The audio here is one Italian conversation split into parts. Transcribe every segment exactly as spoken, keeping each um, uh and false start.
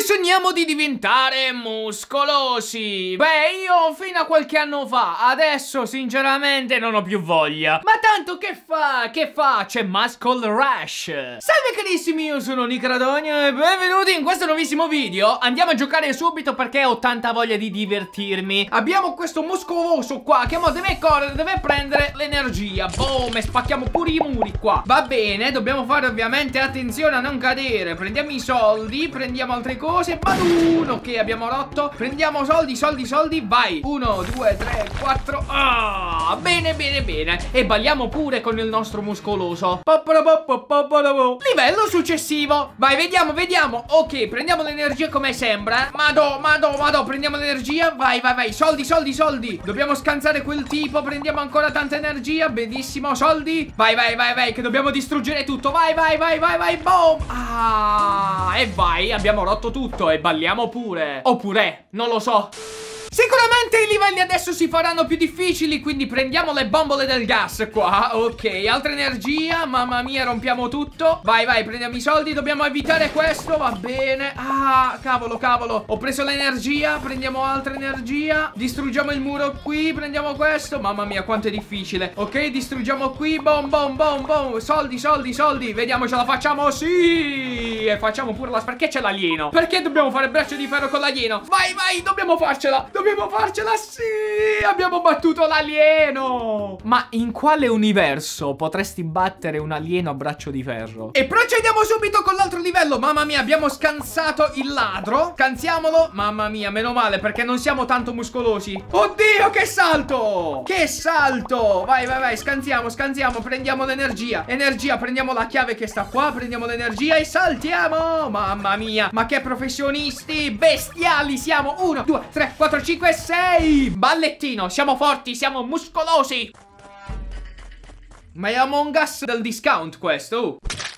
sogniamo di diventare muscolosi. Beh, io fino a qualche anno fa, adesso sinceramente non ho più voglia. Ma tanto che fa, che fa, c'è Muscle Rush. Salve carissimi, io sono Nicradogno e benvenuti in questo nuovissimo video. Andiamo a giocare subito perché ho tanta voglia di divertirmi. Abbiamo questo muscoloso qua che mo deve correre, deve prendere l'energia. Boom, e spacchiamo pure i muri qua. Va bene, dobbiamo fare ovviamente attenzione a non cadere. Prendiamo i soldi, prendiamo altre cose. Badun, ok, abbiamo rotto. Prendiamo soldi, soldi, soldi, vai. Uno, due, tre, quattro. Ah, bene, bene, bene. E balliamo pure con il nostro muscoloso. Livello successivo. Vai, vediamo, vediamo. Ok, prendiamo l'energia come sembra. Mado, mado, mado, prendiamo l'energia. Vai, vai, vai, soldi, soldi, soldi. Dobbiamo scansare quel tipo. Prendiamo ancora tanta energia. Benissimo, soldi. Vai, vai, vai, vai, che dobbiamo distruggere tutto. Vai, vai, vai, vai, vai, boom. Ah, e vai, abbiamo rotto tutto e balliamo pure. Oppure, non lo so. Sicuramente i livelli adesso si faranno più difficili, quindi prendiamo le bombole del gas qua. Ok, altra energia, mamma mia, rompiamo tutto. Vai, vai, prendiamo i soldi, dobbiamo evitare questo, va bene. Ah, cavolo, cavolo, ho preso l'energia, prendiamo altra energia. Distruggiamo il muro qui, prendiamo questo. Mamma mia, quanto è difficile. Ok, distruggiamo qui, bom, bom, bom, bom. Soldi, soldi, soldi, vediamo ce la facciamo, sì. E facciamo pure la... Perché c'è l'alieno? Perché dobbiamo fare braccio di ferro con l'alieno? Vai, vai, dobbiamo farcela. Dobbiamo farcela, sì! Abbiamo battuto l'alieno! Ma in quale universo potresti battere un alieno a braccio di ferro? E procediamo subito con l'altro livello. Mamma mia, abbiamo scansato il ladro. Scansiamolo. Mamma mia, meno male perché non siamo tanto muscolosi. Oddio, che salto! Che salto! Vai, vai, vai, scansiamo, scansiamo. Prendiamo l'energia. Energia, prendiamo la chiave che sta qua. Prendiamo l'energia e saltiamo. Mamma mia, ma che professionisti bestiali siamo. Uno, due, tre, quattro, cinque, sei. Ballettino, siamo forti, siamo muscolosi. Ma è Among Us del discount questo.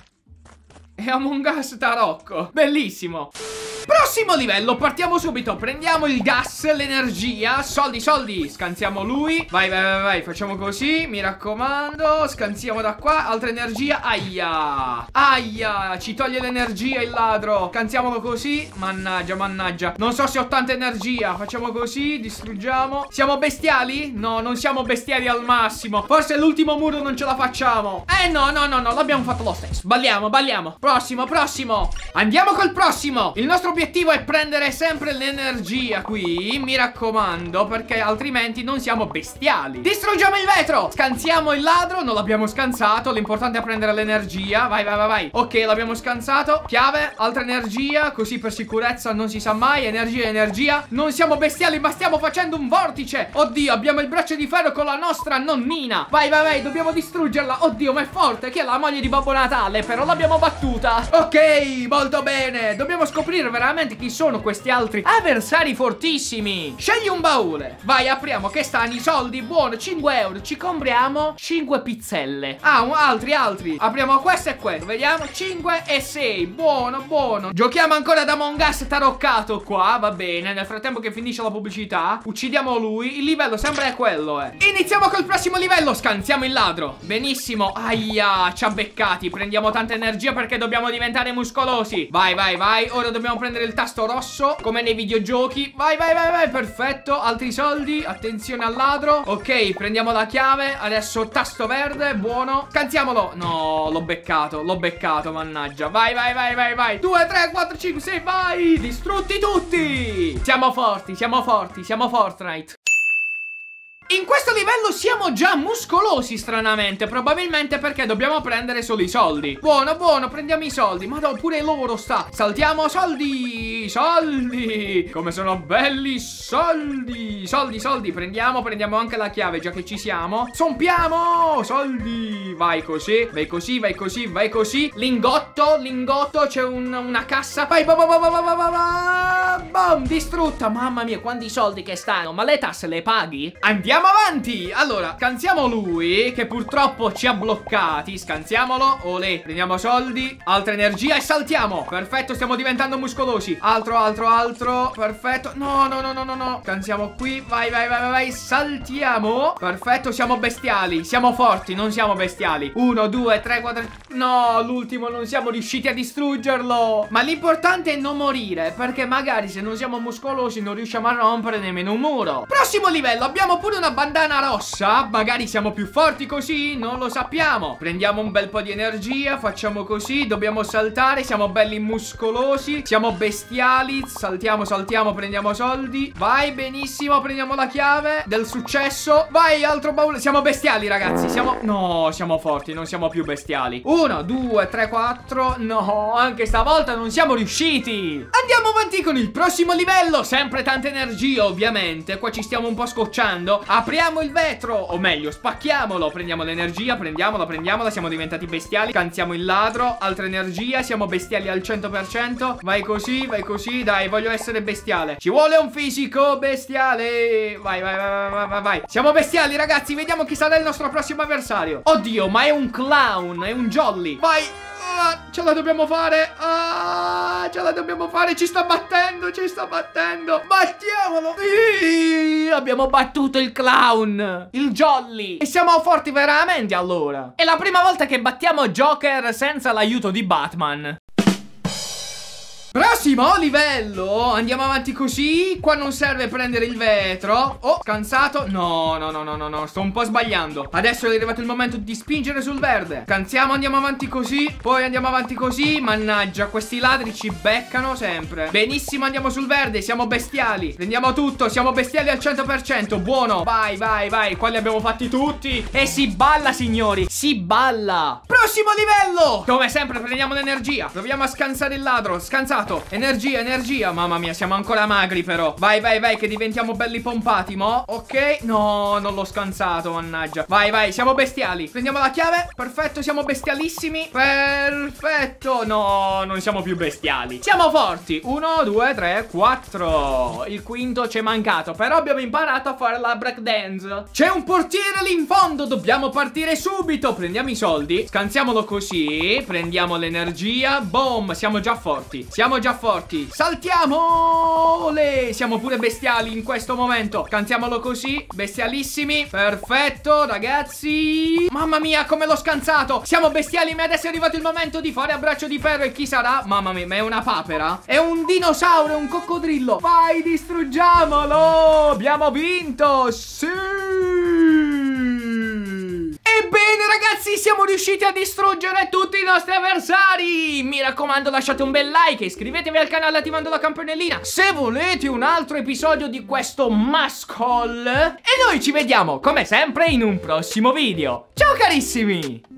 È Among Us tarocco. Bellissimo. Prossimo livello, partiamo subito. Prendiamo il gas, l'energia. Soldi, soldi, scansiamo lui. Vai, vai, vai, vai, facciamo così, mi raccomando. Scansiamo da qua, altra energia. Aia, aia, ci toglie l'energia il ladro. Scansiamolo così, mannaggia, mannaggia. Non so se ho tanta energia. Facciamo così, distruggiamo. Siamo bestiali? No, non siamo bestiali al massimo. Forse l'ultimo muro non ce la facciamo. Eh no, no, no, no, l'abbiamo fatto lo stesso. Balliamo, balliamo. Prossimo, prossimo. Andiamo col prossimo. Il nostro obiettivo è prendere sempre l'energia qui, mi raccomando, perché altrimenti non siamo bestiali. Distruggiamo il vetro. Scansiamo il ladro, non l'abbiamo scansato. L'importante è prendere l'energia. Vai, vai, vai, vai. Ok, l'abbiamo scansato. Chiave, altra energia, così per sicurezza non si sa mai. Energia, energia. Non siamo bestiali ma stiamo facendo un vortice. Oddio, abbiamo il braccio di ferro con la nostra nonnina. Vai, vai, vai, dobbiamo distruggerla. Oddio, ma è forte, che è la moglie di Babbo Natale. Però l'abbiamo battuta. Ok, molto bene. Dobbiamo scoprire veramente chi sono questi altri avversari fortissimi. Scegli un baule. Vai, apriamo, che stanno i soldi. Buono, cinque euro. Ci compriamo cinque pizzelle. Ah, un, altri, altri. Apriamo questo e questo. Vediamo, cinque e sei. Buono, buono. Giochiamo ancora ad Among Us taroccato qua. Va bene, nel frattempo che finisce la pubblicità uccidiamo lui. Il livello sembra è quello, eh. Iniziamo col prossimo livello. Scansiamo il ladro. Benissimo. Aia, ci ha beccati. Prendiamo tanta energia perché dobbiamo diventare muscolosi. Vai, vai, vai. Ora dobbiamo prendere il tasto rosso come nei videogiochi. Vai, vai, vai, vai, perfetto. Altri soldi, attenzione al ladro. Ok, prendiamo la chiave. Adesso tasto verde, buono. Scansiamolo. No, l'ho beccato, l'ho beccato, mannaggia. Vai, vai, vai, vai, vai. Due, tre, quattro, cinque, sei, vai. Distrutti tutti. Siamo forti, siamo forti, siamo Fortnite. In questo livello siamo già muscolosi stranamente. Probabilmente perché dobbiamo prendere solo i soldi. Buono, buono, prendiamo i soldi. Ma no, pure loro sta. Saltiamo soldi. Soldi. Come sono belli soldi. Soldi, soldi, prendiamo, prendiamo anche la chiave già che ci siamo. Zompiamo. Soldi. Vai così, vai così, vai così, vai così. Lingotto, lingotto, c'è un, una cassa. Vai, bam, bam, bam, bam, bam, bam, bam. Distrutta. Mamma mia, quanti soldi che stanno. Ma le tasse le paghi? Andiamo Andiamo avanti. Allora, scansiamo lui, che purtroppo ci ha bloccati. Scansiamolo. Olè. Prendiamo soldi, altra energia e saltiamo. Perfetto, stiamo diventando muscolosi. Altro, altro, altro. Perfetto. No, no, no, no, no, no. Scansiamo qui. Vai, vai, vai, vai, vai. Saltiamo. Perfetto, siamo bestiali. Siamo forti, non siamo bestiali. Uno, due, tre, quattro. No, l'ultimo non siamo riusciti a distruggerlo. Ma l'importante è non morire, perché magari se non siamo muscolosi non riusciamo a rompere nemmeno un muro. Prossimo livello, abbiamo pure una bandana rossa. Magari siamo più forti così, non lo sappiamo. Prendiamo un bel po' di energia, facciamo così. Dobbiamo saltare, siamo belli muscolosi, siamo bestiali. Saltiamo, saltiamo, prendiamo soldi. Vai, benissimo, prendiamo la chiave del successo. Vai, altro baule. Siamo bestiali, ragazzi, siamo... No, siamo forti, non siamo più bestiali. Uno, due, tre, quattro. No, anche stavolta non siamo riusciti. Andiamo avanti con il prossimo livello. Sempre tanta energia, ovviamente. Qua ci stiamo un po' scocciando. Apriamo il vetro, o meglio, spacchiamolo. Prendiamo l'energia, prendiamola, prendiamola. Siamo diventati bestiali. Canziamo il ladro, altra energia. Siamo bestiali al cento per cento. Vai così, vai così. Dai, voglio essere bestiale. Ci vuole un fisico bestiale. Vai, vai, vai, vai, vai, vai. Siamo bestiali, ragazzi. Vediamo chi sarà il nostro prossimo avversario. Oddio, ma è un clown, è un jolly. Vai. Ah, ce la dobbiamo fare. Ah, ce la dobbiamo fare. Ci sta battendo, ci sta battendo. Battiamolo. Sì, abbiamo battuto il clown, il jolly. E siamo forti veramente allora. È la prima volta che battiamo Joker senza l'aiuto di Batman. Prossimo livello. Andiamo avanti così. Qua non serve prendere il vetro. Oh, cansato. No, no, no, no, no, no. Sto un po' sbagliando. Adesso è arrivato il momento di spingere sul verde. Canziamo, andiamo avanti così. Poi andiamo avanti così. Mannaggia, questi ladri ci beccano sempre. Benissimo, andiamo sul verde. Siamo bestiali. Prendiamo tutto. Siamo bestiali al cento per cento. Buono. Vai, vai, vai. Qua li abbiamo fatti tutti. E si balla, signori. Si balla. Prossimo livello. Come sempre prendiamo l'energia. Proviamo a scansare il ladro. Scansato. Energia, energia. Mamma mia, siamo ancora magri però. Vai, vai, vai, che diventiamo belli pompati, mo. Ok. No, non l'ho scansato, mannaggia. Vai, vai, siamo bestiali. Prendiamo la chiave. Perfetto, siamo bestialissimi. Perfetto. No, non siamo più bestiali. Siamo forti. Uno, due, tre, quattro. Il quinto ci è mancato, però abbiamo imparato a fare la breakdance. C'è un portiere lì in fondo. Dobbiamo partire subito. Prendiamo i soldi. Scansiamolo così. Prendiamo l'energia. Boom, siamo già forti. Siamo già forti. Saltiamo. Le. Siamo pure bestiali in questo momento. Cantiamolo così. Bestialissimi. Perfetto, ragazzi. Mamma mia, come l'ho scansato. Siamo bestiali, ma adesso è arrivato il momento di fare a braccio di ferro. E chi sarà? Mamma mia, ma è una papera? È un dinosauro, è un coccodrillo. Vai, distruggiamolo. Abbiamo vinto. Sì. Ebbene, ragazzi, siamo riusciti a distruggere tutti i nostri avversari. Mi raccomando, lasciate un bel like e iscrivetevi al canale attivando la campanellina se volete un altro episodio di questo Muscle. E noi ci vediamo, come sempre, in un prossimo video. Ciao carissimi.